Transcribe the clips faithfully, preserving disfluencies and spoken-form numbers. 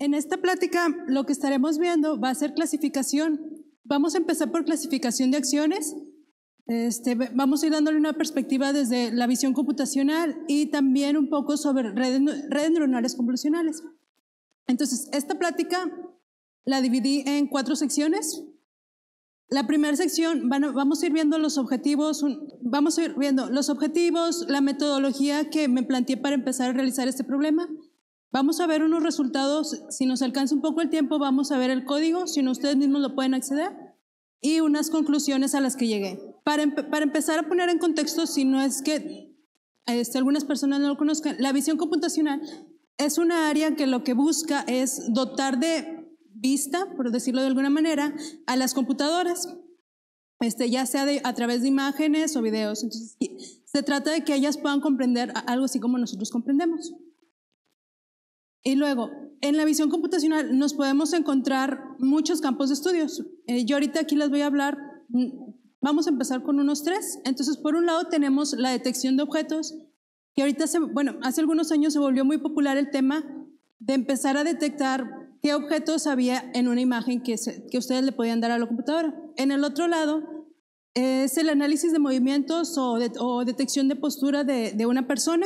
en esta plática lo que estaremos viendo va a ser clasificación. Vamos a empezar por clasificación de acciones. Este, vamos a ir dándole una perspectiva desde la visión computacional y también un poco sobre redes, redes neuronales convolucionales. Entonces, esta plática la dividí en cuatro secciones. La primera sección, van, vamos a ir viendo los objetivos, vamos a ir viendo los objetivos, la metodología que me planteé para empezar a realizar este problema. Vamos a ver unos resultados, si nos alcanza un poco el tiempo, vamos a ver el código, si no ustedes mismos lo pueden acceder, y unas conclusiones a las que llegué. Para, empe para empezar a poner en contexto, si no es que este, algunas personas no lo conozcan, la visión computacional es una área que lo que busca es dotar de vista, por decirlo de alguna manera, a las computadoras, este, ya sea de, a través de imágenes o videos. Entonces, se trata de que ellas puedan comprender algo así como nosotros comprendemos. Y luego, en la visión computacional nos podemos encontrar muchos campos de estudios. Eh, yo ahorita aquí les voy a hablar, vamos a empezar con unos tres. Entonces, por un lado tenemos la detección de objetos, que ahorita, se, bueno, hace algunos años se volvió muy popular el tema de empezar a detectar qué objetos había en una imagen que, se, que ustedes le podían dar a la computadora. En el otro lado es el análisis de movimientos o, de, o detección de postura de, de una persona.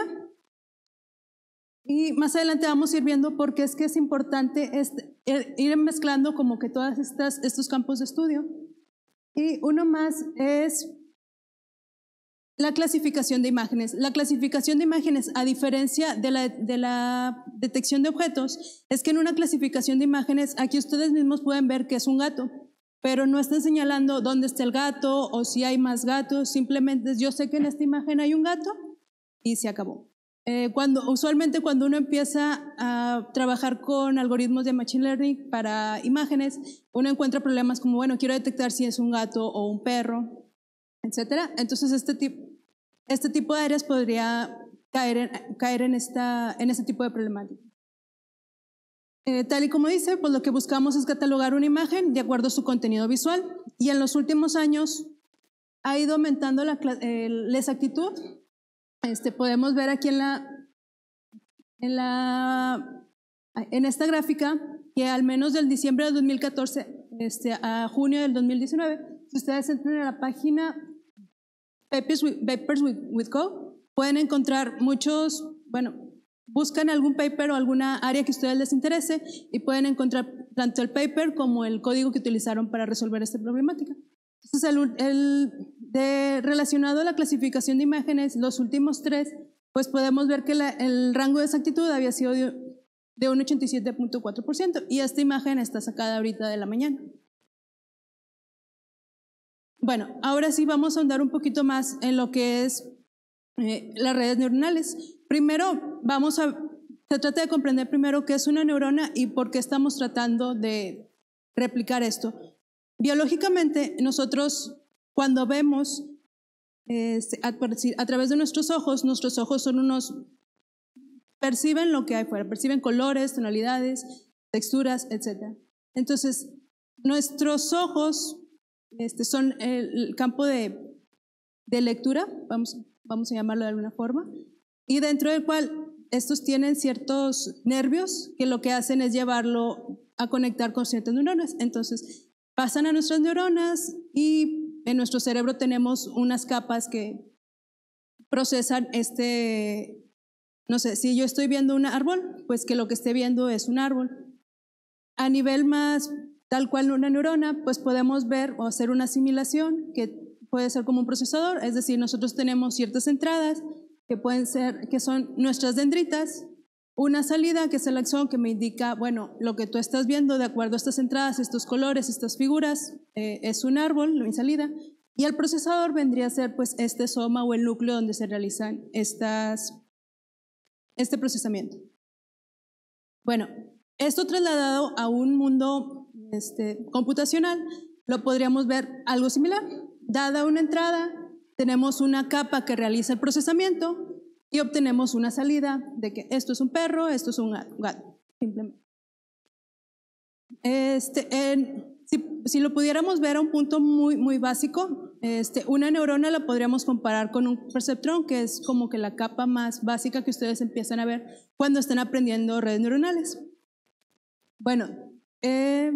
Y más adelante vamos a ir viendo por qué es que es importante este, ir mezclando como que todos estos campos de estudio. Y uno más es la clasificación de imágenes. La clasificación de imágenes, a diferencia de la, de la detección de objetos, es que en una clasificación de imágenes, aquí ustedes mismos pueden ver que es un gato, pero no están señalando dónde está el gato o si hay más gatos, simplemente yo sé que en esta imagen hay un gato y se acabó. Eh, cuando, usualmente cuando uno empieza a trabajar con algoritmos de Machine Learning para imágenes, uno encuentra problemas como, bueno, quiero detectar si es un gato o un perro, etcétera. Entonces, este tipo, este tipo de áreas podría caer en, caer en, esta, en este tipo de problemática. Eh, tal y como dice, pues lo que buscamos es catalogar una imagen de acuerdo a su contenido visual, y en los últimos años ha ido aumentando la, eh, la exactitud. Este, podemos ver aquí en, la, en, la, en esta gráfica que al menos del diciembre del dos mil catorce este, a junio del dos mil diecinueve, si ustedes entran a la página Papers with, Papers with, with Code, pueden encontrar muchos, bueno, buscan algún paper o alguna área que a ustedes les interese y pueden encontrar tanto el paper como el código que utilizaron para resolver esta problemática. Entonces, el, el de, relacionado a la clasificación de imágenes, los últimos tres, pues podemos ver que la, el rango de exactitud había sido de, de un ochenta y siete punto cuatro por ciento y esta imagen está sacada ahorita de la mañana. Bueno, ahora sí vamos a ahondar un poquito más en lo que es eh, las redes neuronales. Primero, vamos a, se trata de comprender primero qué es una neurona y por qué estamos tratando de replicar esto. Biológicamente, nosotros cuando vemos eh, a, a través de nuestros ojos, nuestros ojos son unos, perciben lo que hay fuera, perciben colores, tonalidades, texturas, etcétera. Entonces, nuestros ojos este, son el campo de, de lectura, vamos, vamos a llamarlo de alguna forma, y dentro del cual estos tienen ciertos nervios que lo que hacen es llevarlo a conectar con ciertas neuronas. Entonces, pasan a nuestras neuronas y en nuestro cerebro tenemos unas capas que procesan este, no sé, si yo estoy viendo un árbol, pues que lo que esté viendo es un árbol. A nivel más tal cual una neurona, pues podemos ver o hacer una asimilación que puede ser como un procesador, es decir, nosotros tenemos ciertas entradas que pueden ser, que son nuestras dendritas, una salida que es el axón que me indica, bueno, lo que tú estás viendo de acuerdo a estas entradas, estos colores, estas figuras, eh, es un árbol, mi salida, y el procesador vendría a ser pues este soma o el núcleo donde se realizan estas, este procesamiento. Bueno, esto trasladado a un mundo este, computacional, lo podríamos ver algo similar. Dada una entrada, tenemos una capa que realiza el procesamiento y obtenemos una salida de que esto es un perro, esto es un gato, simplemente. Este, en, si, si lo pudiéramos ver a un punto muy, muy básico, este, una neurona la podríamos comparar con un perceptrón, que es como que la capa más básica que ustedes empiezan a ver cuando están aprendiendo redes neuronales. Bueno, eh,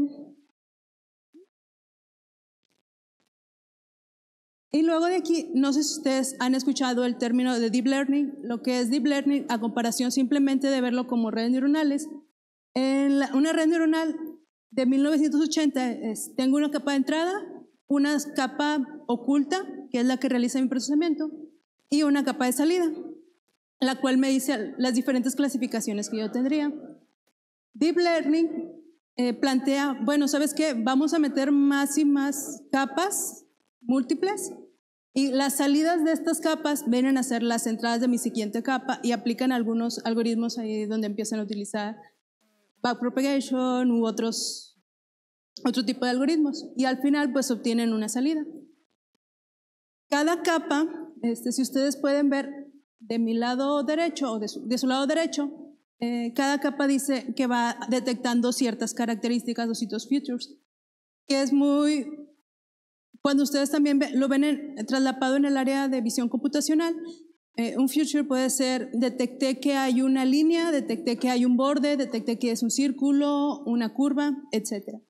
y luego de aquí, no sé si ustedes han escuchado el término de Deep Learning, lo que es Deep Learning a comparación simplemente de verlo como redes neuronales. En la, una red neuronal de mil novecientos ochenta, es, tengo una capa de entrada, una capa oculta, que es la que realiza mi procesamiento, y una capa de salida, la cual me dice las diferentes clasificaciones que yo tendría. Deep Learning eh, plantea, bueno, ¿sabes qué? Vamos a meter más y más capas múltiples y las salidas de estas capas vienen a ser las entradas de mi siguiente capa y aplican algunos algoritmos ahí donde empiezan a utilizar backpropagation u otros, otro tipo de algoritmos y al final pues obtienen una salida. Cada capa, este, si ustedes pueden ver de mi lado derecho o de su, de su lado derecho, eh, cada capa dice que va detectando ciertas características o ciertos features, que es muy... Cuando ustedes también ve, lo ven en, traslapado en el área de visión computacional, eh, un feature puede ser, detecté que hay una línea, detecté que hay un borde, detecté que es un círculo, una curva, etcétera.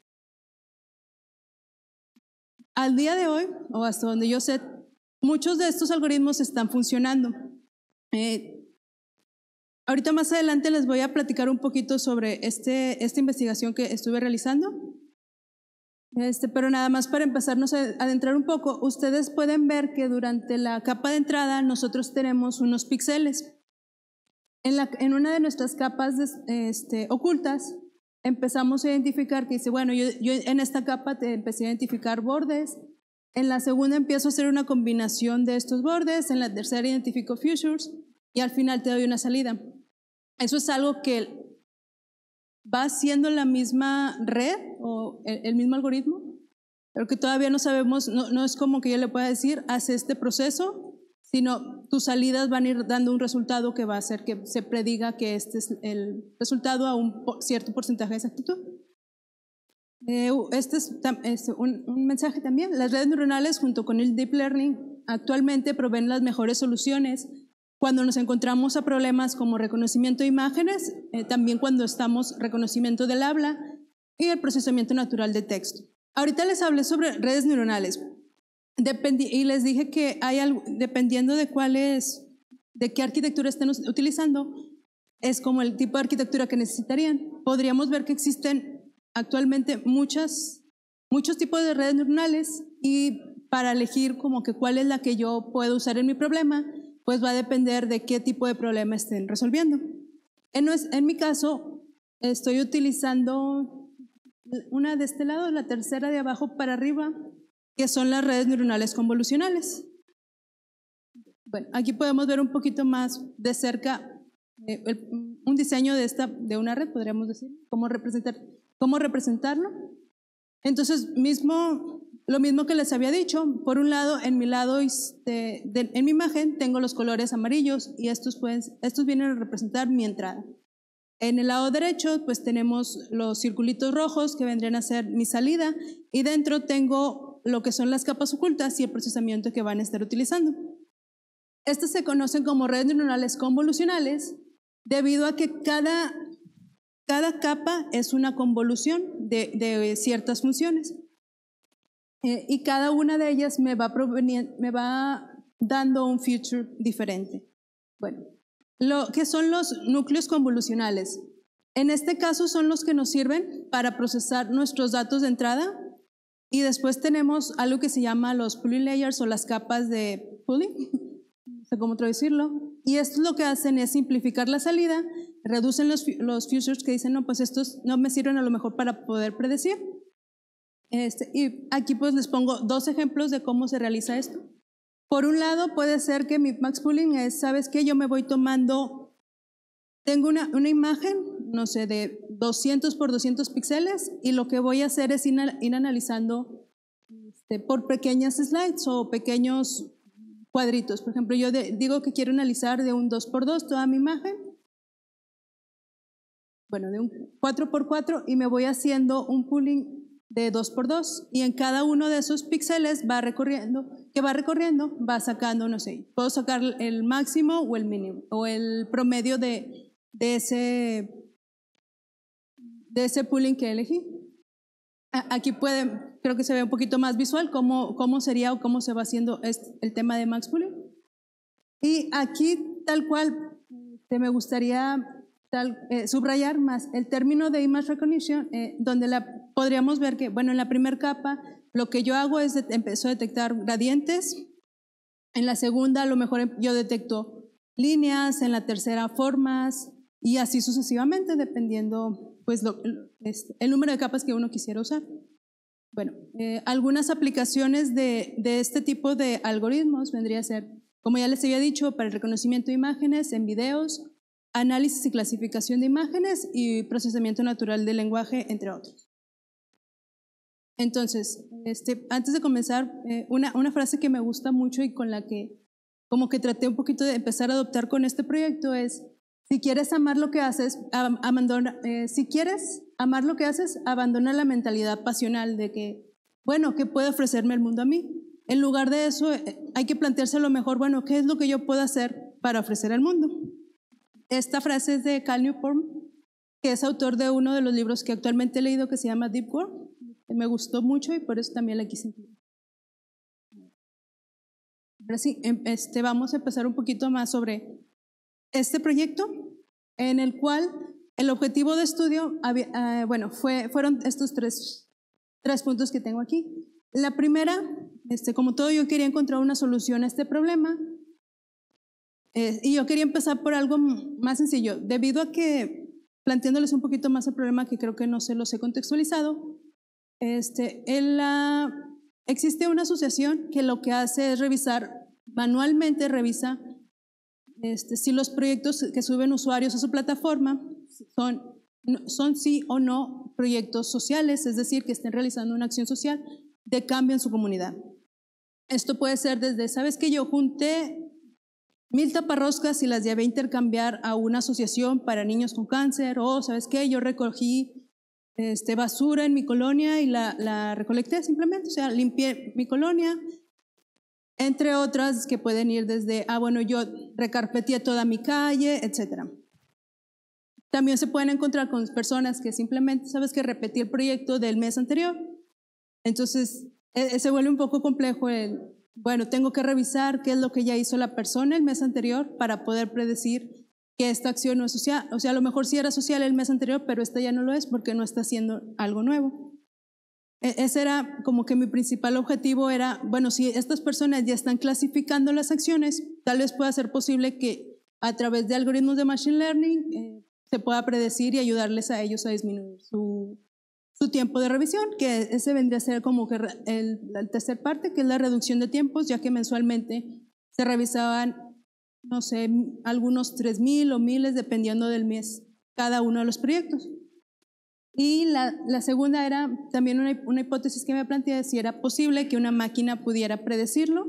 Al día de hoy, o hasta donde yo sé, muchos de estos algoritmos están funcionando. Eh, ahorita más adelante les voy a platicar un poquito sobre este, esta investigación que estuve realizando. Este, pero nada más para empezarnos a adentrar un poco, ustedes pueden ver que durante la capa de entrada nosotros tenemos unos píxeles. En, la, en una de nuestras capas de, este, ocultas empezamos a identificar que dice, bueno, yo, yo en esta capa te empecé a identificar bordes, en la segunda empiezo a hacer una combinación de estos bordes, en la tercera identifico features y al final te doy una salida. Eso es algo que va haciendo la misma red o el, el mismo algoritmo, pero que todavía no sabemos, no, no es como que yo le pueda decir, haz este proceso, sino tus salidas van a ir dando un resultado que va a hacer que se prediga que este es el resultado a un cierto porcentaje de exactitud. Eh, este es, es un, un mensaje también. Las redes neuronales junto con el Deep Learning actualmente proveen las mejores soluciones cuando nos encontramos a problemas como reconocimiento de imágenes, eh, también cuando estamos reconocimiento del habla y el procesamiento natural de texto. Ahorita les hablé sobre redes neuronales Dependi y les dije que hay algo, dependiendo de cuál es, de qué arquitectura estén utilizando, es como el tipo de arquitectura que necesitarían. Podríamos ver que existen actualmente muchas, muchos tipos de redes neuronales y para elegir como que cuál es la que yo puedo usar en mi problema, pues va a depender de qué tipo de problema estén resolviendo. En, en mi caso, estoy utilizando una de este lado, la tercera de abajo para arriba, que son las redes neuronales convolucionales. Bueno, aquí podemos ver un poquito más de cerca eh, el, un diseño de, esta, de una red, podríamos decir, cómo, representar, cómo representarlo. Entonces, mismo... Lo mismo que les había dicho, por un lado, en mi lado, de, de, en mi imagen tengo los colores amarillos y estos, pueden, estos vienen a representar mi entrada. En el lado derecho, pues tenemos los circulitos rojos que vendrían a ser mi salida y dentro tengo lo que son las capas ocultas y el procesamiento que van a estar utilizando. Estas se conocen como redes neuronales convolucionales debido a que cada, cada capa es una convolución de, de ciertas funciones. Eh, y cada una de ellas me va, me va dando un feature diferente. Bueno, lo que son los núcleos convolucionales. En este caso son los que nos sirven para procesar nuestros datos de entrada y después tenemos algo que se llama los pooling layers o las capas de pooling, no sé cómo traducirlo, y esto lo que hacen es simplificar la salida, reducen los, los features que dicen, no, pues estos no me sirven a lo mejor para poder predecir. Este, y aquí pues les pongo dos ejemplos de cómo se realiza esto. Por un lado puede ser que mi max pooling es, ¿sabes qué? Yo me voy tomando, tengo una, una imagen, no sé, de doscientos por doscientos píxeles y lo que voy a hacer es ir, ir analizando este, por pequeñas slides o pequeños cuadritos. Por ejemplo, yo de, digo que quiero analizar de un dos por dos toda mi imagen, bueno, de un cuatro por cuatro y me voy haciendo un pooling de dos por dos y en cada uno de esos píxeles va recorriendo, que va recorriendo, va sacando, no sé, puedo sacar el máximo o el mínimo o el promedio de, de, ese, de de ese pooling que elegí. Aquí puede, creo que se ve un poquito más visual cómo, cómo sería o cómo se va haciendo este, el tema de Max Pooling. Y aquí tal cual me gustaría tal, eh, subrayar más el término de Image Recognition, eh, donde la, podríamos ver que, bueno, en la primera capa lo que yo hago es de, empezó a detectar gradientes, en la segunda a lo mejor yo detecto líneas, en la tercera formas y así sucesivamente dependiendo pues lo, este, el número de capas que uno quisiera usar. Bueno, eh, algunas aplicaciones de, de este tipo de algoritmos vendría a ser, como ya les había dicho, para el reconocimiento de imágenes en videos, análisis y clasificación de imágenes y procesamiento natural del lenguaje, entre otros. Entonces, este, antes de comenzar, eh, una, una frase que me gusta mucho y con la que como que traté un poquito de empezar a adoptar con este proyecto es: si quieres amar lo que haces, abandona, eh, si quieres amar lo que haces, abandona la mentalidad pasional de que, bueno, ¿qué puede ofrecerme el mundo a mí? En lugar de eso, eh, hay que plantearse a lo mejor, bueno, ¿qué es lo que yo puedo hacer para ofrecer al mundo? Esta frase es de Cal Newport, que es autor de uno de los libros que actualmente he leído que se llama Deep Work. Me gustó mucho y por eso también la quise incluir. Ahora sí, este, vamos a empezar un poquito más sobre este proyecto, en el cual el objetivo de estudio, había, uh, bueno, fue, fueron estos tres, tres puntos que tengo aquí. La primera, este, como todo, yo quería encontrar una solución a este problema, eh, y yo quería empezar por algo más sencillo, debido a que, planteándoles un poquito más el problema, que creo que no se los he contextualizado, este, en la, existe una asociación que lo que hace es revisar, manualmente revisa Este, si los proyectos que suben usuarios a su plataforma son, son sí o no proyectos sociales, es decir, que estén realizando una acción social de cambio en su comunidad. Esto puede ser desde, ¿sabes qué? Yo junté mil taparroscas y las llevé a intercambiar a una asociación para niños con cáncer, o ¿sabes qué? Yo recogí este, basura en mi colonia y la, la recolecté simplemente, o sea, limpié mi colonia. Entre otras que pueden ir desde, ah, bueno, yo recarpeteé toda mi calle, etcétera. También se pueden encontrar con personas que simplemente, sabes que repetí el proyecto del mes anterior. Entonces, eh, se vuelve un poco complejo el, bueno, tengo que revisar qué es lo que ya hizo la persona el mes anterior para poder predecir que esta acción no es social. O sea, a lo mejor sí era social el mes anterior, pero esta ya no lo es porque no está haciendo algo nuevo. Ese era como que mi principal objetivo era, bueno, si estas personas ya están clasificando las acciones, tal vez pueda ser posible que a través de algoritmos de Machine Learning eh, se pueda predecir y ayudarles a ellos a disminuir su, su tiempo de revisión, que ese vendría a ser como que el, la tercera parte, que es la reducción de tiempos, ya que mensualmente se revisaban, no sé, algunos tres mil o miles, dependiendo del mes, cada uno de los proyectos. Y la, la segunda era también una, una hipótesis que me planteé, si era posible que una máquina pudiera predecirlo,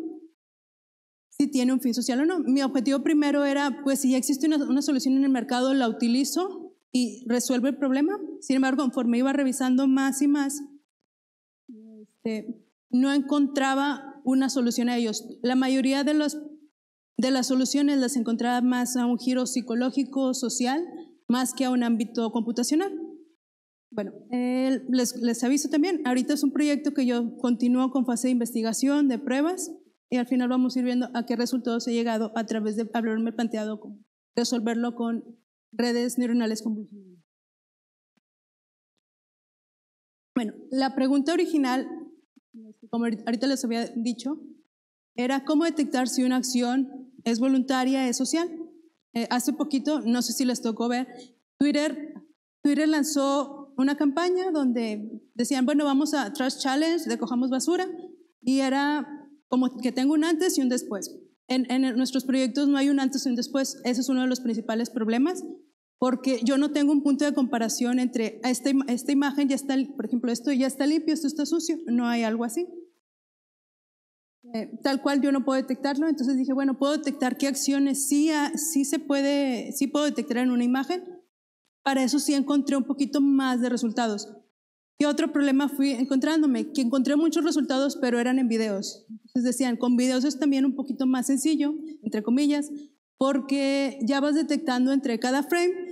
si tiene un fin social o no. Mi objetivo primero era, pues si ya existe una, una solución en el mercado, la utilizo y resuelvo el problema. Sin embargo, conforme iba revisando más y más, este, no encontraba una solución a ellos. La mayoría de, los, de las soluciones las encontraba más a un giro psicológico, social, más que a un ámbito computacional. Bueno, eh, les, les aviso también, ahorita es un proyecto que yo continúo con fase de investigación, de pruebas, y al final vamos a ir viendo a qué resultados he llegado a través de haberme planteado con, resolverlo con redes neuronales convolucionales. Bueno, la pregunta original, como ahorita les había dicho, era cómo detectar si una acción es voluntaria, es social. Eh, hace poquito, no sé si les tocó ver, Twitter, Twitter lanzó una campaña donde decían, bueno, vamos a Trash Challenge, recojamos basura, y era como que tengo un antes y un después. En, en nuestros proyectos no hay un antes y un después, ese es uno de los principales problemas, porque yo no tengo un punto de comparación entre esta, esta imagen ya está, por ejemplo, esto ya está limpio, esto está sucio, no hay algo así. Eh, tal cual yo no puedo detectarlo, entonces dije, bueno, puedo detectar qué acciones sí, sí se puede, sí puedo detectar en una imagen. Para eso sí encontré un poquito más de resultados. ¿Qué otro problema fui encontrándome? Que encontré muchos resultados, pero eran en videos. Entonces decían, con videos es también un poquito más sencillo, entre comillas, porque ya vas detectando entre cada frame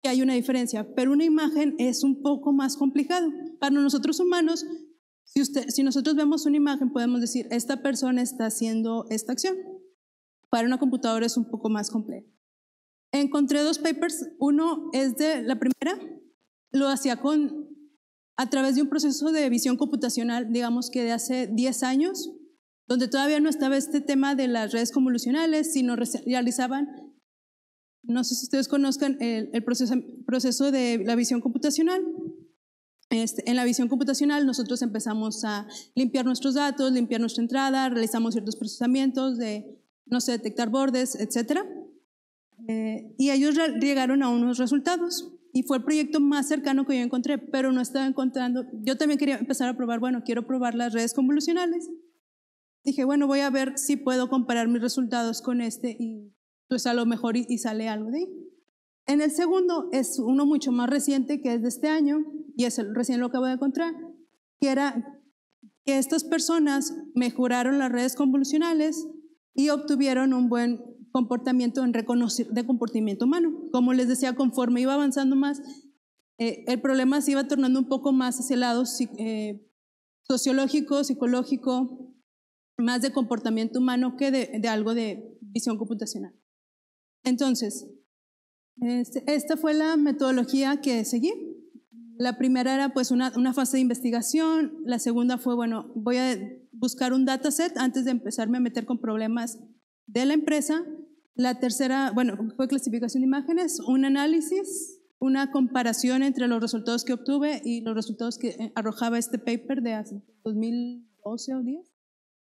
que hay una diferencia, pero una imagen es un poco más complicado. Para nosotros humanos, si, usted, si nosotros vemos una imagen, podemos decir, esta persona está haciendo esta acción. Para una computadora es un poco más complejo. Encontré dos papers, uno es de la primera, lo hacía con, a través de un proceso de visión computacional, digamos que de hace diez años, donde todavía no estaba este tema de las redes convolucionales, sino realizaban, no sé si ustedes conozcan el, el proceso, proceso de la visión computacional. Este, en la visión computacional nosotros empezamos a limpiar nuestros datos, limpiar nuestra entrada, realizamos ciertos procesamientos de, no sé, detectar bordes, etcétera. Eh, y ellos llegaron a unos resultados y fue el proyecto más cercano que yo encontré, pero no estaba encontrando. Yo también quería empezar a probar, bueno, quiero probar las redes convolucionales. Dije, bueno, voy a ver si puedo comparar mis resultados con este y pues a lo mejor y, y sale algo de ahí. En el segundo es uno mucho más reciente que es de este año y es el, recién lo acabo de encontrar, que era que estas personas mejoraron las redes convolucionales y obtuvieron un buen comportamiento en reconocer de comportamiento humano. Como les decía, conforme iba avanzando más, eh, el problema se iba tornando un poco más hacia el lado eh, sociológico, psicológico, más de comportamiento humano que de, de algo de visión computacional. Entonces, este, esta fue la metodología que seguí. La primera era pues una, una fase de investigación, la segunda fue, bueno, voy a buscar un dataset antes de empezarme a meter con problemas de la empresa. La tercera, bueno, fue clasificación de imágenes, un análisis, una comparación entre los resultados que obtuve y los resultados que arrojaba este paper de hace dos mil doce o diez.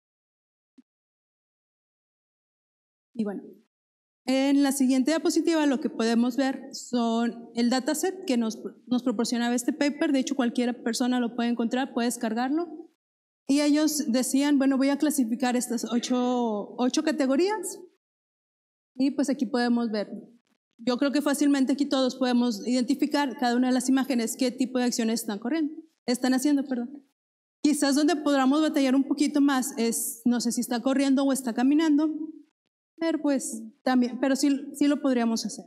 Y bueno, en la siguiente diapositiva lo que podemos ver son el dataset que nos, nos proporcionaba este paper. De hecho, cualquier persona lo puede encontrar, puede descargarlo. Y ellos decían, bueno, voy a clasificar estas ocho, ocho categorías. Y pues aquí podemos ver. Yo creo que fácilmente aquí todos podemos identificar cada una de las imágenes qué tipo de acciones están corriendo, están haciendo, perdón. Quizás donde podamos batallar un poquito más es, no sé si está corriendo o está caminando. Pero pues también, pero sí, sí lo podríamos hacer.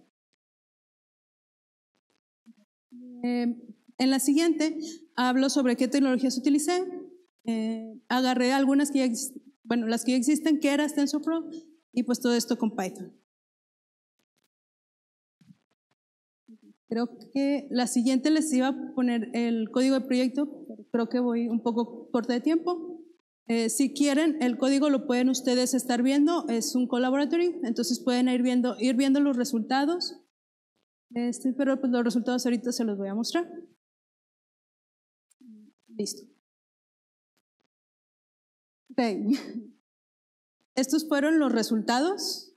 Eh, en la siguiente hablo sobre qué tecnologías utilicé. Eh, agarré algunas que ya, bueno, las que ya existen, que era TensorFlow, y pues todo esto con Python. Creo que la siguiente les iba a poner el código de proyecto, pero creo que voy un poco corta de tiempo. Eh, si quieren, el código lo pueden ustedes estar viendo, es un collaboratory, entonces pueden ir viendo, ir viendo los resultados, este, pero pues los resultados ahorita se los voy a mostrar. Listo. Okay. Estos fueron los resultados.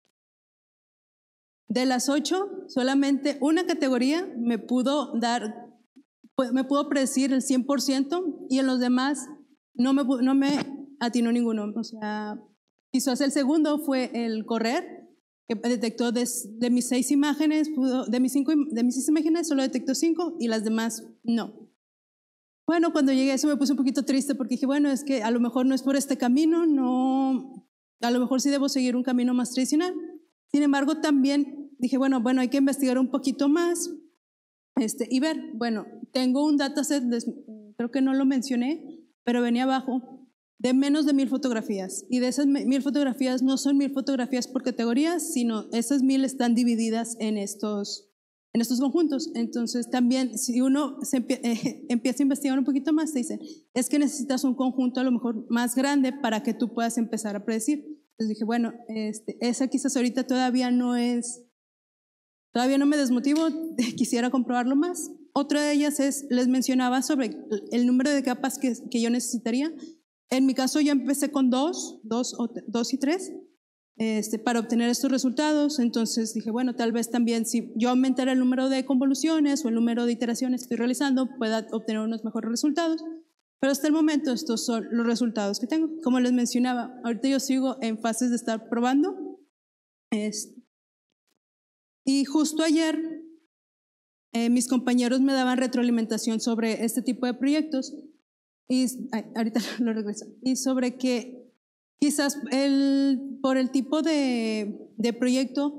De las ocho, solamente una categoría me pudo dar, me pudo predecir el cien por ciento y en los demás No me, no me atinó ninguno. O sea, quizás el segundo fue el correr, que detectó de, de mis seis imágenes, pudo, de, mis cinco, de mis seis imágenes solo detectó cinco y las demás no. Bueno, cuando llegué a eso me puse un poquito triste porque dije, bueno, es que a lo mejor no es por este camino, no, a lo mejor sí debo seguir un camino más tradicional. Sin embargo, también dije, bueno, bueno, hay que investigar un poquito más este, y ver, bueno, tengo un dataset, creo que no lo mencioné, pero venía abajo, de menos de mil fotografías. Y de esas mil fotografías no son mil fotografías por categorías, sino esas mil están divididas en estos, en estos conjuntos. Entonces también, si uno se empie eh, empieza a investigar un poquito más, te dicen, es que necesitas un conjunto a lo mejor más grande para que tú puedas empezar a predecir. Entonces dije, bueno, este, esa quizás ahorita todavía no es, todavía no me desmotivo, quisiera comprobarlo más. Otra de ellas es, les mencionaba sobre el número de capas que, que yo necesitaría. En mi caso yo empecé con dos, dos, o, dos y tres este, para obtener estos resultados. Entonces dije, bueno, tal vez también si yo aumentara el número de convoluciones o el número de iteraciones que estoy realizando, pueda obtener unos mejores resultados. Pero hasta el momento estos son los resultados que tengo. Como les mencionaba, ahorita yo sigo en fases de estar probando. Este, y justo ayer Eh, mis compañeros me daban retroalimentación sobre este tipo de proyectos y ay, ahorita lo regreso y sobre que quizás el, por el tipo de, de proyecto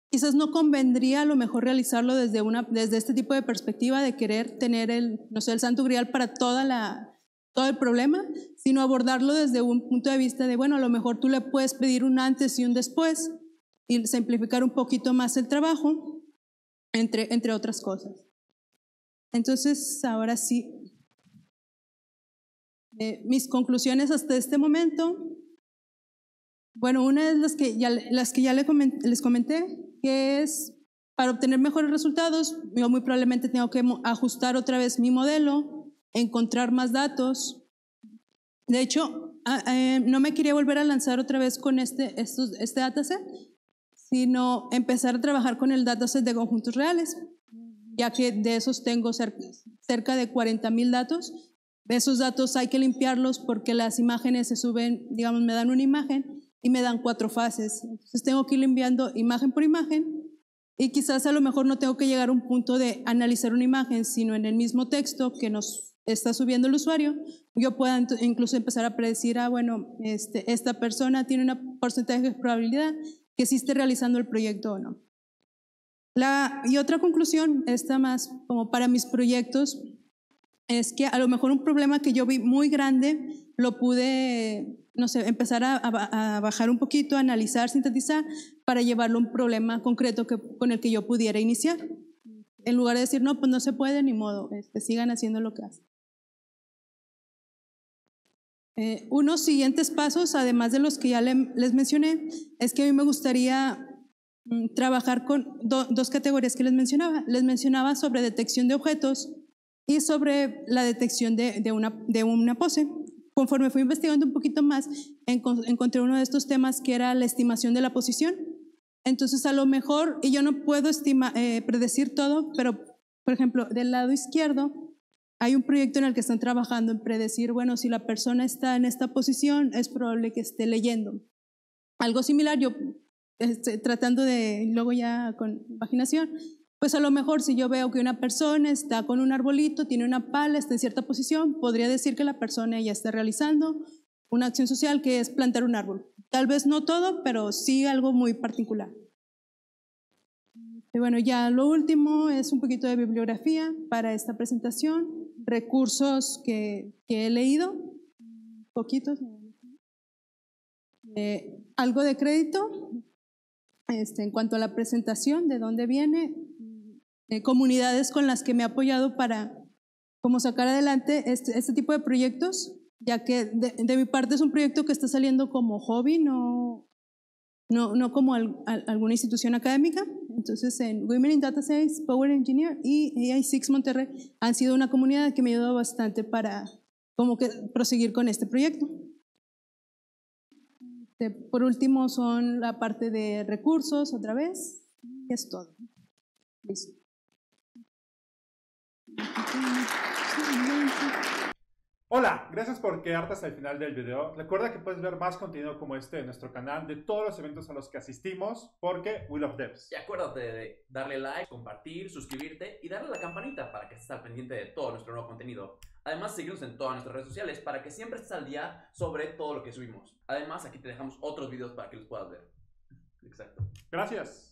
quizás no convendría a lo mejor realizarlo desde, una, desde este tipo de perspectiva de querer tener el, no sé, el santo grial para toda la, todo el problema, sino abordarlo desde un punto de vista de, bueno, a lo mejor tú le puedes pedir un antes y un después y simplificar un poquito más el trabajo, entre, entre otras cosas. Entonces, ahora sí, eh, mis conclusiones hasta este momento. Bueno, una de las que ya, las que ya les comenté, les comenté, que es para obtener mejores resultados, yo muy probablemente tengo que ajustar otra vez mi modelo, encontrar más datos. De hecho, eh, no me quería volver a lanzar otra vez con este, estos, este dataset, sino empezar a trabajar con el dataset de conjuntos reales, ya que de esos tengo cerca, cerca de cuarenta mil datos. De esos datos hay que limpiarlos porque las imágenes se suben, digamos, me dan una imagen y me dan cuatro fases. Entonces tengo que ir limpiando imagen por imagen y quizás a lo mejor no tengo que llegar a un punto de analizar una imagen, sino en el mismo texto que nos está subiendo el usuario, yo pueda incluso empezar a predecir, ah, bueno, este, esta persona tiene un porcentaje de probabilidad que sí esté realizando el proyecto o no. La, y otra conclusión, esta más como para mis proyectos, es que a lo mejor un problema que yo vi muy grande lo pude, no sé, empezar a, a, a bajar un poquito, analizar, sintetizar, para llevarlo a un problema concreto que, con el que yo pudiera iniciar. En lugar de decir, no, pues no se puede, ni modo, este, sigan haciendo lo que hacen. Eh, unos siguientes pasos, además de los que ya le, les mencioné, es que a mí me gustaría mm, trabajar con do, dos categorías que les mencionaba. Les mencionaba sobre detección de objetos y sobre la detección de, de, una, de una pose. Conforme fui investigando un poquito más, encontré uno de estos temas que era la estimación de la posición. Entonces, a lo mejor, y yo no puedo estima, eh, predecir todo, pero, por ejemplo, del lado izquierdo, hay un proyecto en el que están trabajando en predecir, bueno, si la persona está en esta posición, es probable que esté leyendo. Algo similar, yo este, tratando de, luego ya con imaginación, pues a lo mejor si yo veo que una persona está con un arbolito, tiene una pala, está en cierta posición, podría decir que la persona ya está realizando una acción social que es plantar un árbol. Tal vez no todo, pero sí algo muy particular. Y bueno, ya lo último es un poquito de bibliografía para esta presentación, recursos que, que he leído, poquitos, eh, algo de crédito este, en cuanto a la presentación, de dónde viene, eh, comunidades con las que me he apoyado para como sacar adelante este, este tipo de proyectos, ya que de, de mi parte es un proyecto que está saliendo como hobby, no, no, no como al, a, alguna institución académica. Entonces en Women in Data Science, Power Engineer y A I six Monterrey han sido una comunidad que me ha ayudado bastante para como que proseguir con este proyecto. De, por último son la parte de recursos otra vez, y es todo. Listo. Hola, gracias por quedarte hasta el final del video. Recuerda que puedes ver más contenido como este en nuestro canal de todos los eventos a los que asistimos, porque we love devs. Y acuérdate de darle like, compartir, suscribirte y darle a la campanita para que estés al pendiente de todo nuestro nuevo contenido. Además, síguenos en todas nuestras redes sociales para que siempre estés al día sobre todo lo que subimos. Además, aquí te dejamos otros videos para que los puedas ver. Exacto. Gracias.